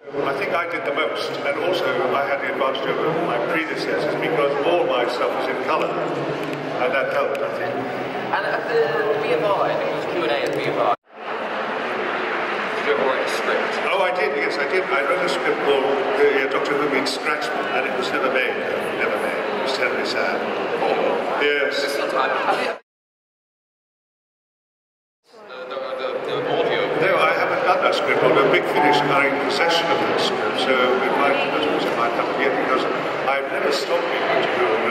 I think I did the most, and also I had the advantage over my predecessors because all my stuff was in colour, and that helped, I think. And at the BFI, it was Q&A at the BFI. Did you ever write a script? Oh, I did, yes, I did. I wrote a script called Doctor Who Meets Scratchman, and it was never made. Never made. It was terribly sad. Oh. Yes. The audio. No, I haven't done that script, although Big Finish are in possession of that script, so it might happen yet because I've never stopped being Doctor Who.